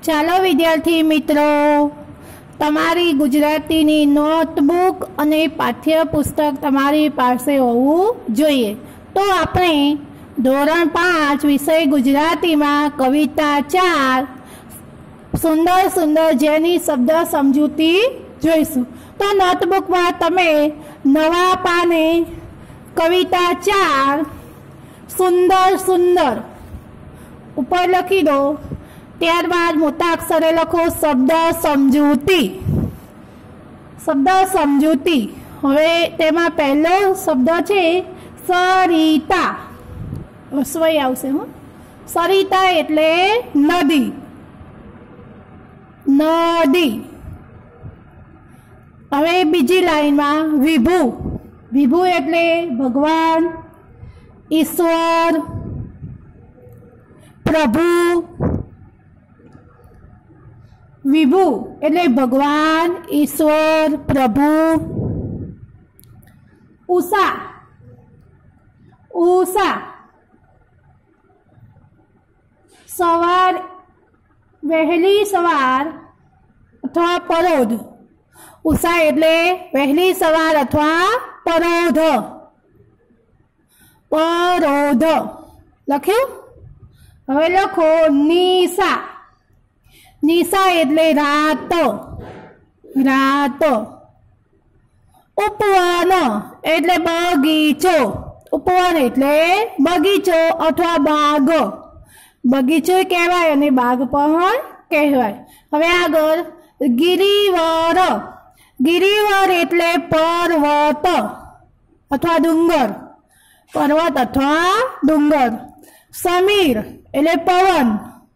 ચાલો વિદ્યાર્થી મિત્રો, તમારી ગુજરાતીની નોટબુક અને પાઠ્યપુસ્તક તમારી પાસે હોવું જોઈએ. તો આપણે ધોરણ 5 વિષય ગુજરાતીમાં કવિતા 4 સુંદર સુંદર જેની શબ્દ સમજૂતી જોઈશું. તો નોટબુકમાં તમે નવા પાને કવિતા 4 સુંદર સુંદર ઉપર લખી દો. ત્યારબાદ મોટા અક્ષરે લખો શબ્દ સમજૂતી. શબ્દ સમજૂતી. હવે તેમાં પહેલો શબ્દ છે સરિતા. સ્વય આવશે. સરિતા એટલે નદી. નદી. હવે બીજી લાઈનમાં વિભુ. વિભુ એટલે ભગવાન, ઈશ્વર, પ્રભુ. વિભુ એટલે ભગવાન, ઈશ્વર, પ્રભુ. ઉષા. ઉષા સવાર, વહેલી સવાર અથવા પરોઢ. ઉષા એટલે વહેલી સવાર અથવા પરોઢ. પરોઢ લખ્યું. હવે લખો નિશા. નિશા એટલે રાત. રાત. ઉપવન એટલે બગીચો. ઉપવન એટલે બગીચો અથવા બાગ. બગીચો કહેવાય અને બાગ પણ કહેવાય. હવે આગળ ગિરિવર. ગિરિવર એટલે પર્વત અથવા ડુંગર. પર્વત અથવા ડુંગર. સમીર એટલે પવન.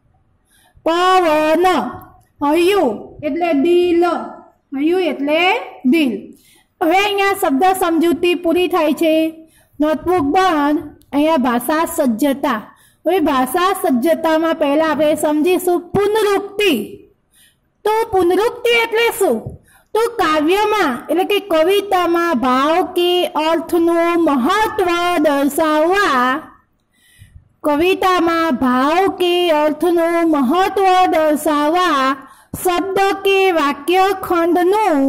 પવન. હૈયું એટલે દિલ. હૈયું એટલે દિલ. હવે અહીંયા શબ્દ સમજૂતી પૂરી થાય છે. નોટબુક બંધ. અહીંયા ભાષા સજ્જતા. હવે ભાષા સજ્જતામાં પહેલા આપણે સમજીશું પુનરુક્તિ. તો પુનરુક્તિ એટલે શું? તો કાવ્યમાં એટલે કે કવિતામાં ભાવ કે અર્થનું મહત્વ દર્શાવવા. કવિતામાં ભાવ કે અર્થનું મહત્વ દર્શાવવા શબ્દ કે વાક્ય ખંડનું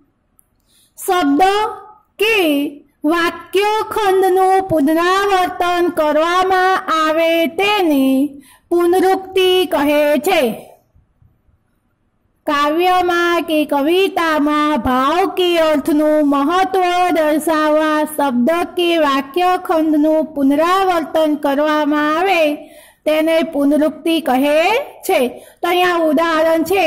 પુનરાવર્તન કરવામાં આવે તેને પુનરુક્તિ કહે છે. કાવ્યમાં કે કવિતામાં ભાવ કે અર્થનું મહત્વ દર્શાવવા શબ્દ કે વાક્ય ખંડનું પુનરાવર્તન કરવામાં આવે તેને પુનરુક્તિ કહે છે. તો અહીંયા ઉદાહરણ છે.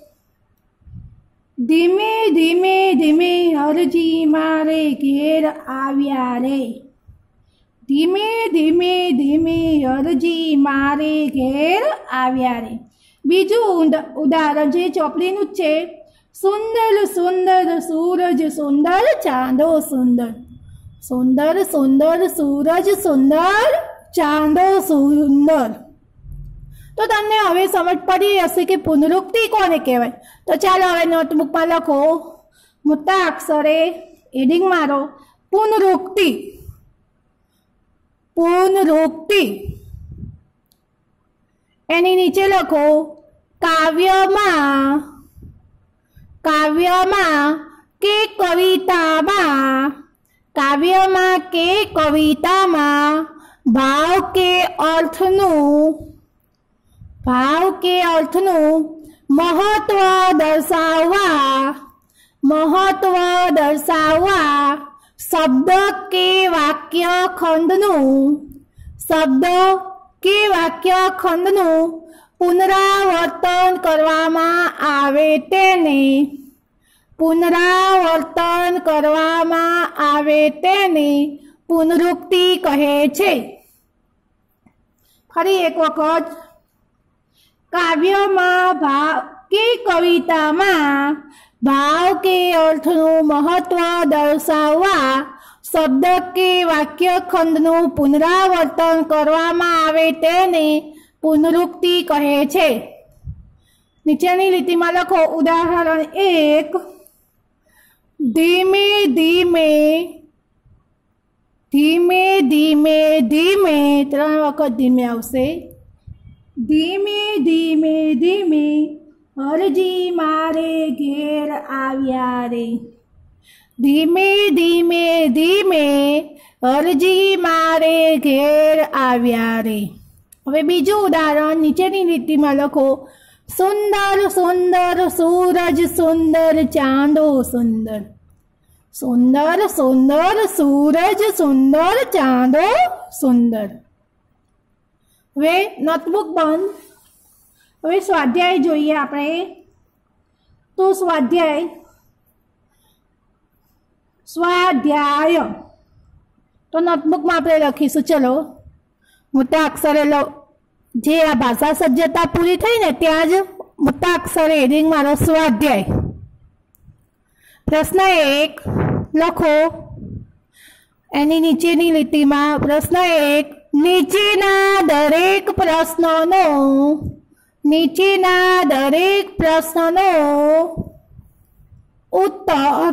ધીમે ધીમે ધીમે હરજી મારે ઘેર આવ્યા રે. ધીમે ધીમે ધીમે હરજી મારે ઘેર આવ્યા રે. બીજું ઉદાહરણ છે ચોપડીનું જ છે. સુંદર સુંદર સૂરજ સુંદર ચાંદો સુંદર. સુંદર સુંદર સૂરજ સુંદર ચાંદો સુંદર. તો તમને હવે સમજ પડી હશે કે પુનરુક્તિ કોને કહેવાય. તો ચાલો હવે નોટબુકમાં લખો મોટા અક્ષરે હેડિંગ મારો પુનરુક્તિ. પુનરુક્તિ. એની નીચે લખો કાવ્યમાં. કાવ્યમાં કે કવિતામાં. કાવ્યમાં કે કવિતામાં ભાવ કે અર્થનું મહત્વ દર્શાવવા શબ્દ કે વાક્ય ખંડનું પુનરાવર્તન કરવામાં આવે તેને પુનરુક્તિ કહે છે. ફરી એક વખત. કાવ્યમાં ભાવ કે કવિતામાં ભાવ કે અર્થનું મહત્વ દર્શાવવા શબ્દ કે વાક્ય ખંડનું પુનરાવર્તન કરવામાં આવે તેને પુનરુક્તિ કહે છે. નીચેની લીટીમાં લખો ઉદાહરણ 1. ધીમે ધીમે ધીમે ધીમે ધીમે 3 વખત ધીમે આવશે. ધીમે ધીમે ધીમે અરજી મારે ઘેર આવ્યા રે। ધીમે ધીમે ધીમે અરજી મારે ઘેર આવ્યા રે। હવે બીજું ઉદાહરણ નીચેની લીટીમાં લખો। સુંદર સુંદર સૂરજ સુંદર ચાંદો સુંદર। સુંદર સુંદર સૂરજ સુંદર ચાંદો સુંદર। હવે નોટબુક બંધ। હવે સ્વાધ્યાય જોઈએ આપણે। તો સ્વાધ્યાય તો નોટબુકમાં આપણે લખીશું। ચલો મોટા અક્ષરે જે આ ભાષા સજ્જતા પૂરી થઈ ને ત્યાં જ મોટા અક્ષરે હેડિંગ મારો સ્વાધ્યાય। પ્રશ્ન 1 લખો। એની નીચેની લીટીમાં પ્રશ્ન 1 નીચેના દરેક પ્રશ્નનો ઉત્તર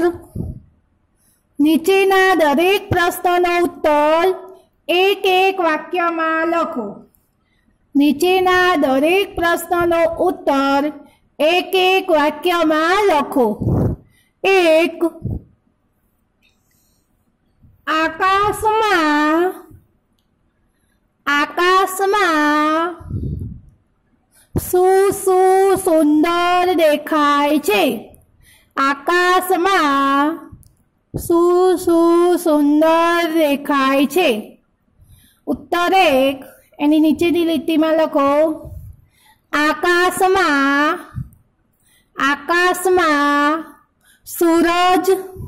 એક એક વાક્યમાં લખો। નીચેના દરેક પ્રશ્નનો ઉત્તર એક એક વાક્યમાં લખો। 1 આકાશમાં શું સુંદર દેખાય છે? આકાશમાં શું સુંદર દેખાય છે? ઉત્તર 1 એની નીચેની લીટીમાં લખો। આકાશમાં સૂરજ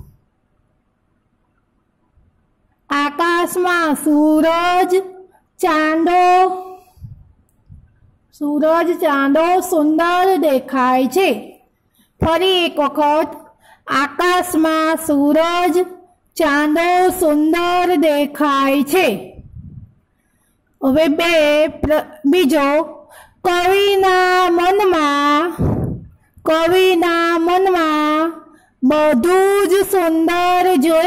ચાંદો સુંદર દેખાય છે। ફરી એક વખત આકાશમાં સૂરજ ચાંદો સુંદર દેખાય છે। હવે બીજો કવિના મનમાં બધું જ સુંદર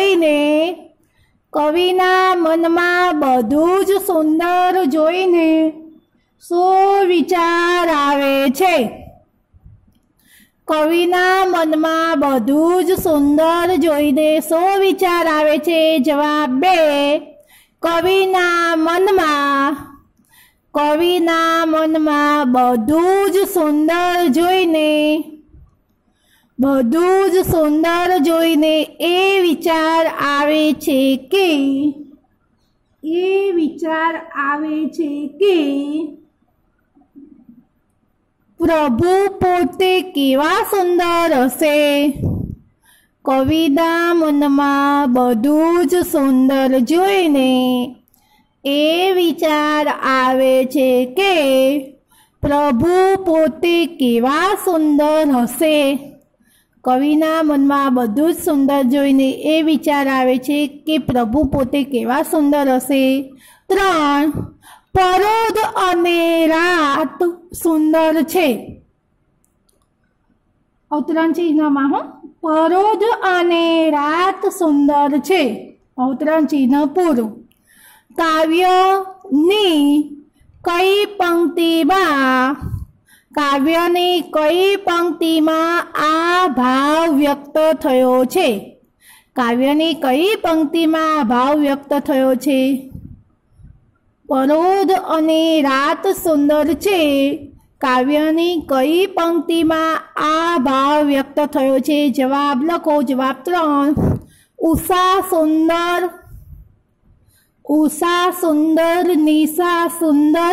જોઈને શું વિચાર આવે છે? કવિના મનમાં બધું જ સુંદર જોઈને શું વિચાર આવે છે? જવાબ 2 કવિના મનમાં બધું જ સુંદર જોઈને એ વિચાર આવે છે કે પ્રભુ પોતે કેવા સુંદર હશે? કવિના મનમાં બધું જ સુંદર જોઈને એ વિચાર આવે છે કે પ્રભુ પોતે કેવા સુંદર હશે? કવિના મનમાં બધું જ સુંદર જોઈને એ વિચાર આવે છે કે પ્રભુ પોતે કેવા સુંદર હશે। 3 પરોઢ અને રાત સુંદર છે। અવતરણ ચિહ્નમાં પરોઢ અને રાત સુંદર છે। અવતરણ ચિહ્ન પૂરું। કાવ્યની કઈ પંક્તિમાં આ ભાવ વ્યક્ત થયો છે? કાવ્યની કઈ પંક્તિમાં આ ભાવ વ્યક્ત થયો છે? પરોઢ અને રાત સુંદર છે। કાવ્યની કઈ પંક્તિમાં આ ભાવ વ્યક્ત થયો છે? જવાબ લખો। જવાબ 3 ઉષા સુંદર નિશા સુંદર।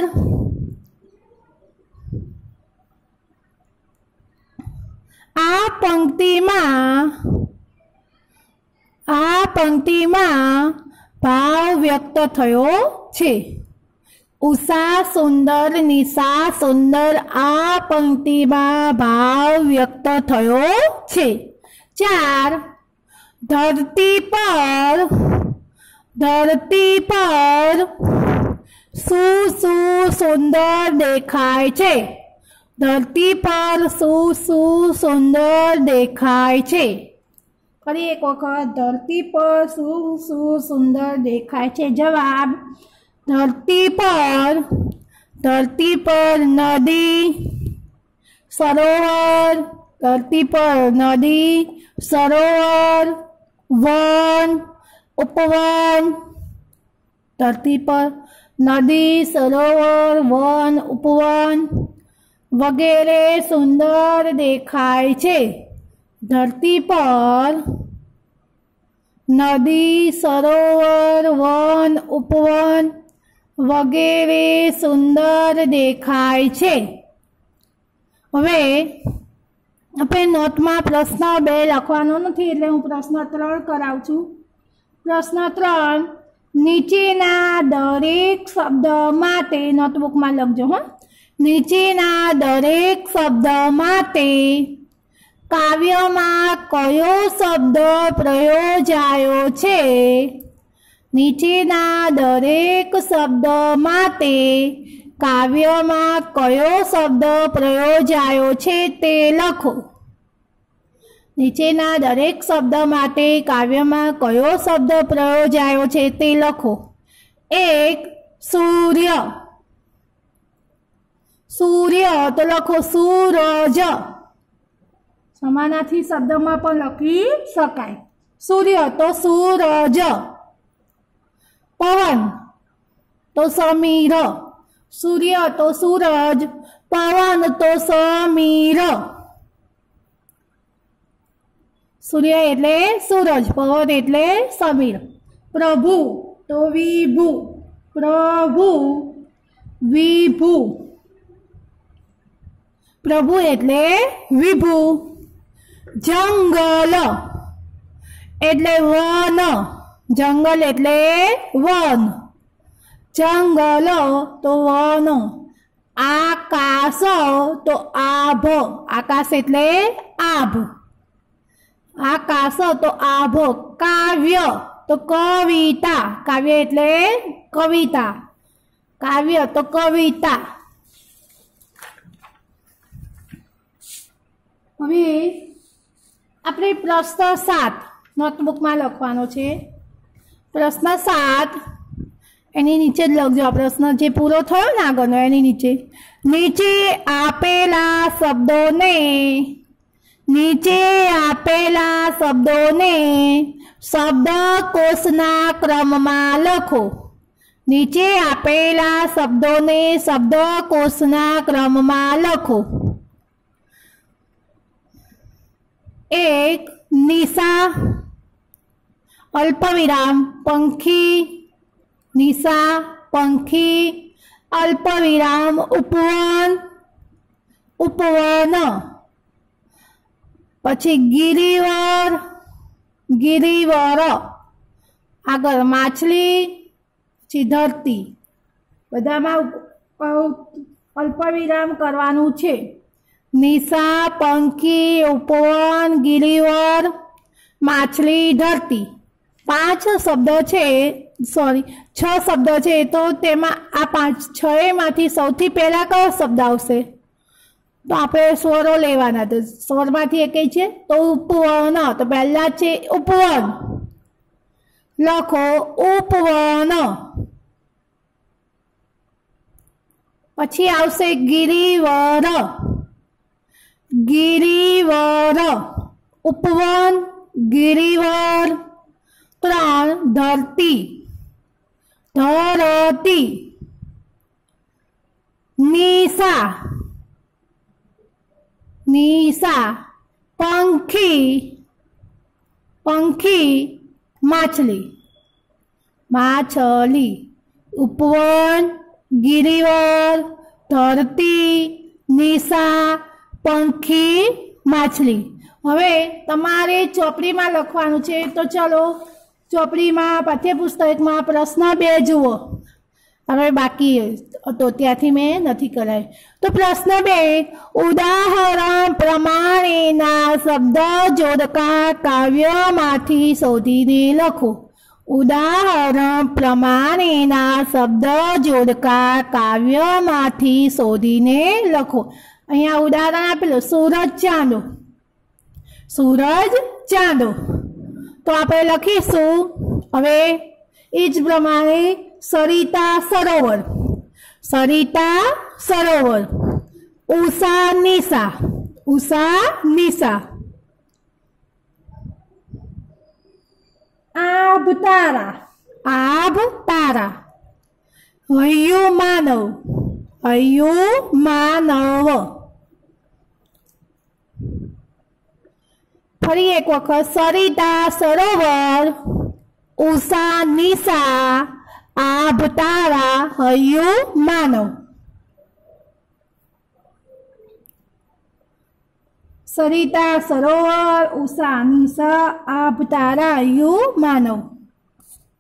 આ પંક્તિમાં ભાવ વ્યક્ત થયો છે। ઉષા સુંદર નિશા સુંદર આ પંક્તિમાં ભાવ વ્યક્ત થયો છે। 4 ધરતી પર શું સુંદર દેખાય છે? ધરતી પર શું સુંદર દેખાય છે? ફરી એક વખત ધરતી પર શું સુંદર દેખાય છે? જવાબ ધરતી પર નદી सरोवर, धरती पर नदी, सरोवर, वन, उपवन, धरती पर नदी, सरोवर, वन, उपवन वगैरे सुंदर देखाय छे। धरती पर नदी, सरोवर, वन, उपवन वगैरे सुंदर देखाय छे। हवे આપણે નોટમાં પ્રશ્ન 2 લખવાનો નથી એટલે હું પ્રશ્ન 3 કરાવું છું। પ્રશ્ન 3, નીચેના દરેક શબ્દ માટે નોટબુકમાં લખજો હો। નીચેના દરેક શબ્દ માટે કાવ્યમાં કયો શબ્દ પ્રયોજાયો છે? નીચેના દરેક શબ્દ માટે કાવ્યમાં કયો શબ્દ પ્રયોજાયો છે તે લખો। નીચેના દરેક શબ્દ માટે કાવ્યમાં કયો શબ્દ પ્રયોજાયો છે તે લખો। 1, સૂર્ય, સૂર્ય તો લખો સૂરજ। સમાનાર્થી શબ્દમાં પણ લખી શકાય। સૂર્ય તો સૂરજ। પવન તો સમીર, सूर्य तो सूरज, पवन तो समीर। सूर्य एटले सूरज, पवन एटले समीर। प्रभु तो विभु, प्रभु विभु, प्रभु एटले विभु। जंगल एटले वन, जंगल एटले वन, जंगल तो वन। आकाश तो आभ, आकाश एटले आभ, आकाश तो आभ। काव्य तो कविता, काव्य एटले कविता, काव्य तो कविता। हवे आपणे प्रश्न 7 नोटबुक में लखवानो छे। प्रश्न 7 एनी नीचे लखजो। प्रश्न जे पूरो थयो ने आगळनो एनी नीचे, नीचे आपेला शब्दोने, नीचे आपेला शब्दोने शब्दकोशना क्रममां लखो। नीचे आपेला शब्दोने शब्दकोशना क्रममां लखो। 1, निशा, अल्पविराम पंखी, निशा पंखी, अल्पविराम उपवन, उपवन। पछी गिरिवर, गिरिवर। आगळ माछली, पछी धरती। बधामां अल्पविराम करवानुं छे। निशा, पंखी, उपवन, गिरिवर, माछली, धरती। 5 शब्द छे, सॉरी 6 शब्द छे, तो तेमां आ 5 6 मांथी सौथी पहेला कयो शब्द आवशे? तो आपणे स्वरो लेवाना। तो स्वर मांथी एक छे तो उपवन, तो पहेला छे उपवन, लखो उपवन। पछी आवशे गिरिवर, गिरिवर, उपवन, गिरिवर। 3, धरती, धरती। निशा, निशा। पंखी, पंखी, माछली, माछली। उपवन, गिरिवर, धरती, निशा, पंखी, माछली। हवे तमारे चोपड़ी में लखवानुं छे। तो चलो चोपड़ी में पाठ्यपुस्तक में प्रश्न 2 जुओ। हवे बाकी तो त्याथी मैं नथी कराय। तो प्रश्न 2, उदाहरण प्रमाणेना शब्द जोड़का काव्यमांथी शोधीने लखो। उदाहरण प्रमाणेना शब्द जोड़का काव्यमांथी शोधीने लखो। अहींया उदाहरण आपेलुं सूरज चांदो, सूरज चांदो। तो आपणे लखीशुं हवे ए ज प्रमाणे सरिता सरोवर, सरिता सरोवर। ઉષા નિશા, ઉષા નિશા. આભ તારા, આભ તારા. હૈયું માનવ, હૈયું માનવ. ફરી એક વખત સરિતા સરોવર, ઉષા નિશા, આભ તારા, હૈયું માનવ. સરિતા સરોવર, ઉષા નિશા, આભ તારા, હૈયું માનવ.